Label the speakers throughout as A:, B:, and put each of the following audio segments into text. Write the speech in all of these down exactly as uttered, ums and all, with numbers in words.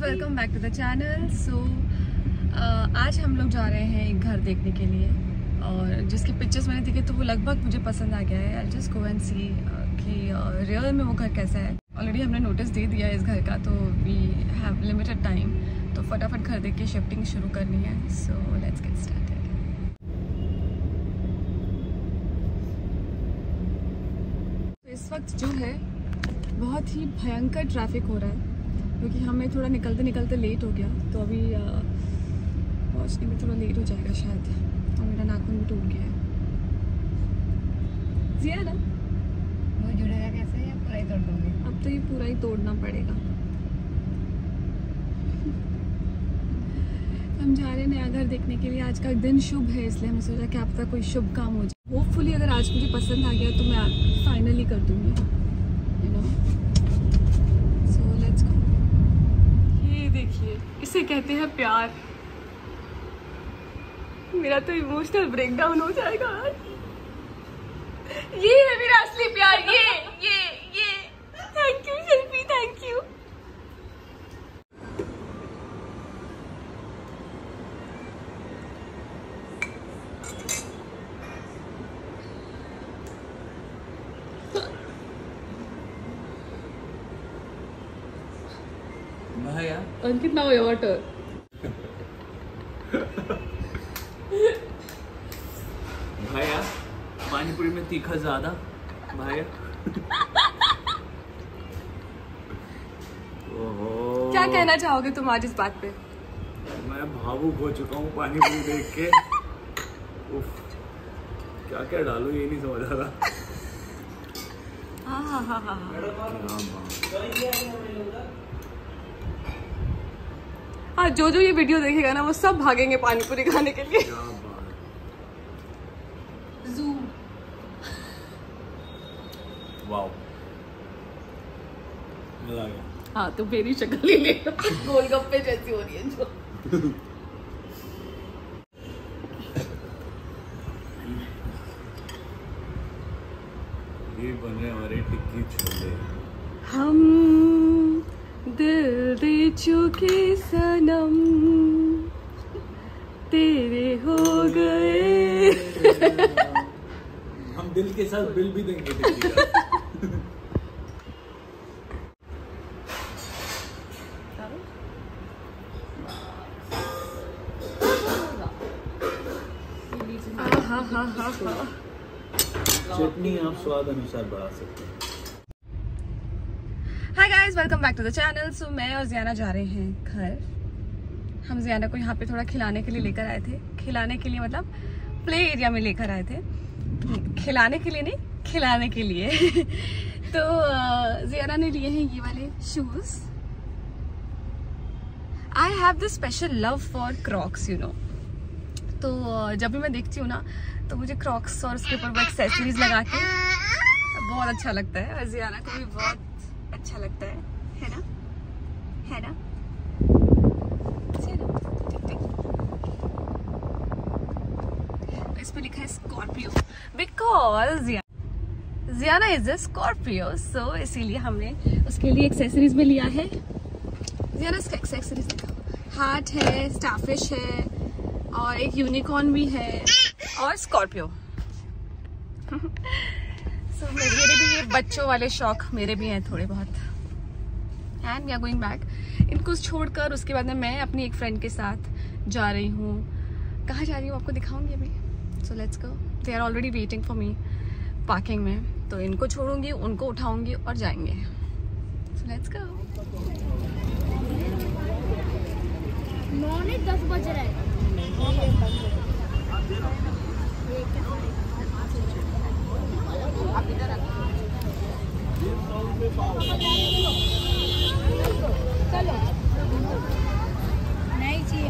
A: Welcome back to the channel. So आज हम लोग जा रहे हैं एक घर देखने के लिए और जिसके पिक्चर्स मैंने देखे तो वो लगभग मुझे पसंद आ गया है। आई जस्ट गो एंड सी कि रियल में वो घर कैसा है। ऑलरेडी हमने नोटिस दे दिया है इस घर का, तो वी हैव लिमिटेड टाइम, तो फटाफट घर देख के शिफ्टिंग शुरू करनी है। So let's get started. इस वक्त जो है बहुत ही भयंकर ट्रैफिक हो रहा है क्योंकि हमें थोड़ा निकलते निकलते लेट हो गया, तो अभी पहुंचने में थोड़ा लेट हो जाएगा शायद। और मेरा नाखून भी टूट गया है। जिया ना
B: वो जुड़ेगा कैसे या पूरा ही तोड़ दोगे?
A: अब तो ये पूरा ही तोड़ना पड़ेगा। हम जा रहे हैं नया घर देखने के लिए। आज का दिन शुभ है, इसलिए हमने सोचा क्या पता कोई शुभ काम हो जाए। होपफुली अगर आज मुझे पसंद आ गया तो मैं फाइनली कर दूंगी, you know. So let's go. ये देखिए, इसे कहते हैं प्यार। मेरा तो इमोशनल ब्रेकडाउन हो जाएगा आज। ये है मेरा असली प्यार। ये ये ये thank you Shilpi, thank you.
C: भैया
A: अंकित नाउ योर टर्न।
C: भैया पानीपुरी में तीखा ज्यादा। भैया ओहो,
A: क्या कहना चाहोगे तुम आज इस बात पे?
C: मैं भावुक हो चुका हूँ पानीपुरी देख के। उफ, क्या क्या डालूं ये नहीं समझ आ रहा।
A: हाँ हाँ हाँ हाँ हाँ, जो जो ये वीडियो देखेगा ना वो सब भागेंगे पानीपुरी खाने के लिए। जूम।
C: वाओ, मजा आ गया।
A: हाँ तो मेरी शक्ल ही ले लो, गोलगप्पे जैसी हो रही है जो।
C: ये बन रहे हमारे टिक्की छोले।
A: हम दिल दे चुके सनम, तेरे हो गए।
C: हम दिल के साथ बिल भी देंगे टिक्की का। हाँ हाँ हाँ हाँ। चटनी आप स्वाद अनुसार बढ़ा सकते हैं।
A: Hi guys, welcome back to the channel. So मैं और जियाना जा रहे हैं घर। हम जियाना को यहाँ पे थोड़ा खिलाने के लिए लेकर आए थे। खिलाने के लिए मतलब प्ले एरिया में लेकर आए थे, खिलाने के लिए नहीं, खिलाने के लिए। तो जियाना ने लिए हैं ये वाले shoes. I have this special love for Crocs, you know. तो जब भी मैं देखती हूँ ना तो मुझे क्रॉक्स और उसके ऊपर वो एक्सेसरीज लगा के बहुत अच्छा लगता है, और जियाना को भी बहुत अच्छा लगता है, है ना? है ना? इस पे लिखा है Scorpio because Ziana is a Scorpio, so इसीलिए हमने उसके लिए एक्सेसरीज में लिया है। जियाना इसका एक्सेसरीज दिखा, हार्ट है, स्टारफिश है और एक यूनिकॉर्न भी है और स्कॉर्पियो। सो so, मेरे भी ये बच्चों वाले शौक मेरे भी हैं थोड़े बहुत। And we are going back. इनको छोड़कर उसके बाद में मैं अपनी एक फ्रेंड के साथ जा रही हूँ। कहाँ जा रही हूँ आपको दिखाऊंगी अभी। So let's go. They are already waiting for me parking में, तो इनको छोड़ूंगी, उनको उठाऊंगी और जाएंगे। सो लेट्स गो।
B: मॉर्निंग दस बज रहे हैं। चलो नहीं चाहिए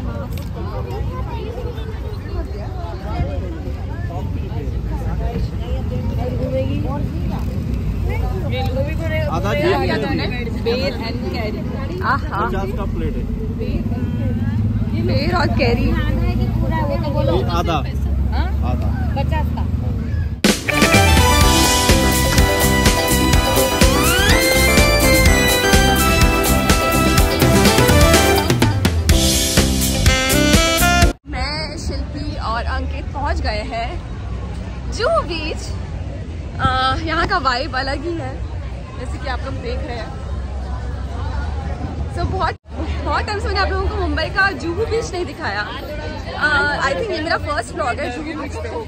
C: आधा
A: बेर एंड कैरी।
C: पचास का प्लेट है।
A: बेर और कैरी
C: आधा आधा
B: पचास का।
A: बीच, यहाँ का वाइब अलग ही है, जैसे कि आप लोग देख रहे हैं। सो so, बहुत बहुत टाइम से मैंने आप लोगों को मुंबई का जुहू बीच नहीं दिखाया। आई uh, थिंक ये मेरा फर्स्ट व्लॉग है जुहू बीच पे।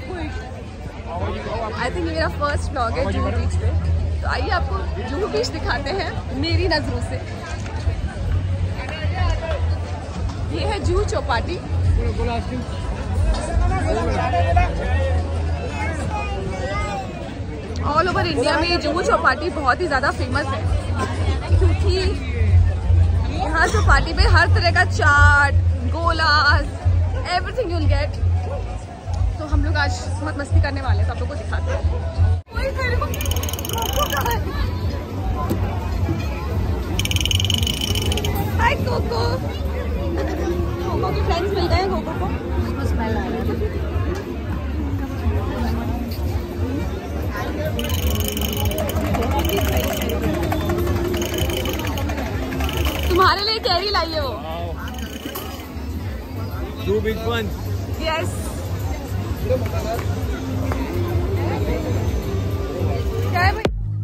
A: आई थिंक ये मेरा फर्स्ट व्लॉग है जुहू बीच पे। तो आइए आपको जुहू बीच दिखाते हैं मेरी नज़रों से। ये है Juhu Chowpatty. All over India में जुहू चौपाटी बहुत ही ज़्यादा फेमस है, क्योंकि यहाँ चौपाटी पे हर तरह का चाट, गोलास, एवरीथिंग यूल गेट। तो हम लोग आज बहुत मस्ती करने वाले हैं, तो आप लोगों को दिखाते हैं। Hi Coco. कोको के फ्रेंड्स मिल गए हैं कोको को।
B: उसको स्मेल आ रहा है।
A: तुम्हारे लिए कैरी लाई है वो।
C: Two big ones.
A: Yes. क्या है भाई?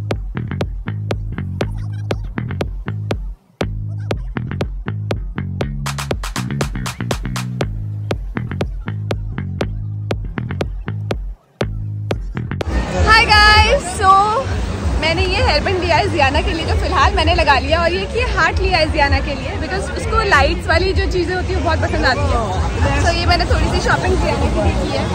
A: Hi guys, so मैंने ये हेयरबैंड लिया है जियाना के लिए, जो फिलहाल मैंने लगा लिया, और ये कि हार्ट लिया है जियाना के लिए, बिकॉज उसको लाइट्स वाली जो चीज़ें होती है वो बहुत पसंद आती है। तो ये मैंने थोड़ी सी शॉपिंग जियाना के लिए की है।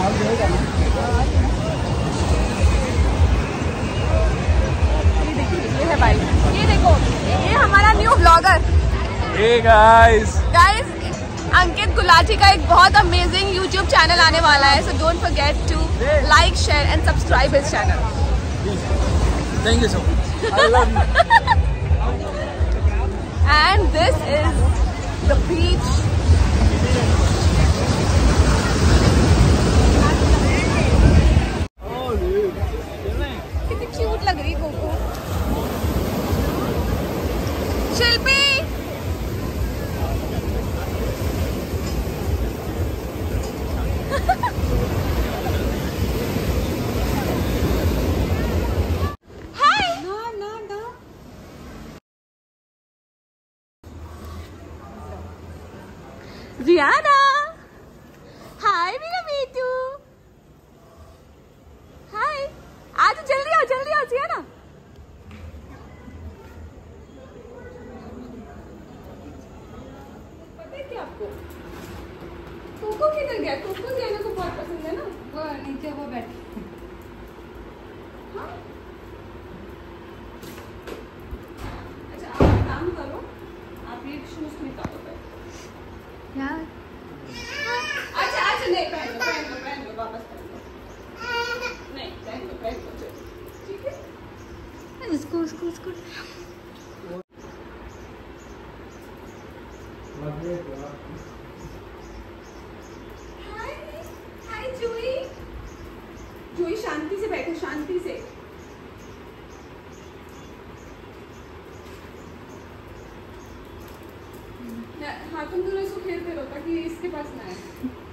A: ये देखिए, ये है भाई, ये देखो, ये हमारा new blogger.
C: Hey guys.
A: Guys, Ankit Gulati का एक बहुत अमेजिंग यूट्यूब चैनल आने वाला है, so don't forget to like, share and subscribe his channel.
C: Thank you so much. I love you.
A: And this is the beach. कितनी क्यूट लग रही cocoa. शिल्पी। जियाना, हाय मेरा बेटू, हाय। आज जल्दी आओ, जल्दी आओ जियाना। पता है क्या आपको कोको किधर गया? कोको जियाना को बहुत पसंद है ना।
B: वो नीचे वो बैठ।
A: हाँ? अच्छा, आप एक काम करो, आप ये शूज निकालो
B: यार।
A: अच्छा अच्छा, नहीं पहन लो, पहन लो, पहन लो, वापस पहन लो। नहीं, पहन लो, पहन लो, ठीक है।
B: उसको उसको उसको
A: हाय हाय जूही। जूही शांति से बैठो, शांति से। हाँ, तुम दोनों इसको खेलते रहो ताकि इसके पास ना आए।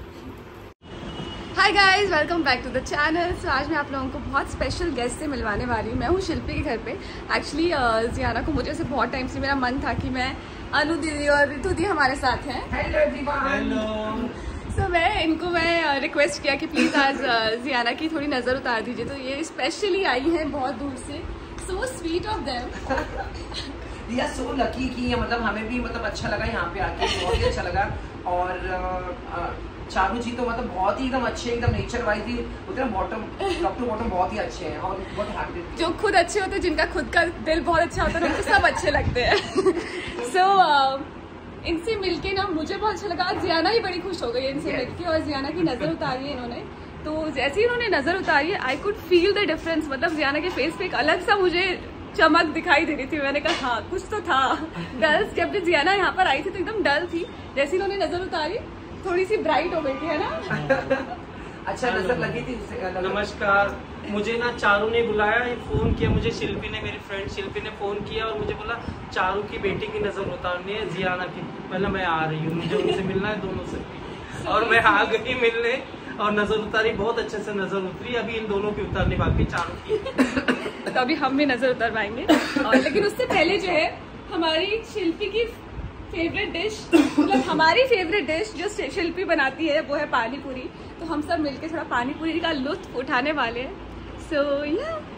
A: Hi guys, welcome back to the channel. So आज मैं आप लोगों को बहुत स्पेशल गेस्ट से मिलवाने वाली हूँ। मैं हूँ शिल्पी के घर पे। एक्चुअली जियाना को मुझे से बहुत टाइम से मेरा मन था कि मैं, अनु दीदी और रितु दी हमारे साथ हैं। Hello
C: hello.
A: सो मैं इनको मैं रिक्वेस्ट किया कि प्लीज़ आज जियाना की थोड़ी नज़र उतार दीजिए। तो ये स्पेशली आई हैं बहुत दूर से। So sweet of them.
D: We are so lucky कि मतलब हमें भी मतलब अच्छा लगा यहाँ पे आके, बहुत ही अच्छा लगा। और चारू जी तो मतलब बहुत ही एकदम अच्छे, एकदम नेचर वाइज ही उतना बॉटम टॉप टू बॉटम बहुत ही अच्छे हैं और बहुत हैप्पी।
A: जो खुद अच्छे होते हैं, जिनका खुद का दिल बहुत अच्छा होता है, उनको सब अच्छे लगते हैं। सो so, uh, इनसे मिलके ना मुझे बहुत अच्छा लगा। जियाना ही बड़ी खुश हो गई इनसे
D: yes.
A: मिलके, और जियाना की नज़र उतारी है इन्होंने। तो जैसे ही इन्होंने नज़र उतारी है, I could feel the difference. मतलब जियाना के फेस पे एक अलग सा मुझे चमक दिखाई दे रही थी। मैंने कहा हाँ, कुछ तो था। डल, जब भी जियाना यहाँ पर आई थी तो एकदम डल थी, जैसे इन्होंने नज़र उतारी थोड़ी सी ब्राइट हो गई थी, है ना।
D: अच्छा नजर लगी थी उससे।
E: नमस्कार, मुझे ना चारू ने बुलाया, फोन किया मुझे, शिल्पी ने, मेरी फ्रेंड शिल्पी ने फोन किया और मुझे बोला चारू की बेटी की नजर उतारनी है, जियाना की। पहले मैं आ रही हूँ, मुझे उनसे मिलना है, दोनों से। और मैं आ गई मिलने। और नजर उतारी, बहुत अच्छे से नजर उतरी। अभी इन दोनों की उतारनी बाकी, चारों की।
A: तो अभी हम भी नजर उतर पाएंगे। और लेकिन उससे पहले जो है हमारी शिल्पी की फेवरेट डिश, मतलब हमारी फेवरेट डिश जो शिल्पी बनाती है वो है पानी पूरी। तो हम सब मिलके थोड़ा पानी पूरी का लुत्फ उठाने वाले हैं। सो या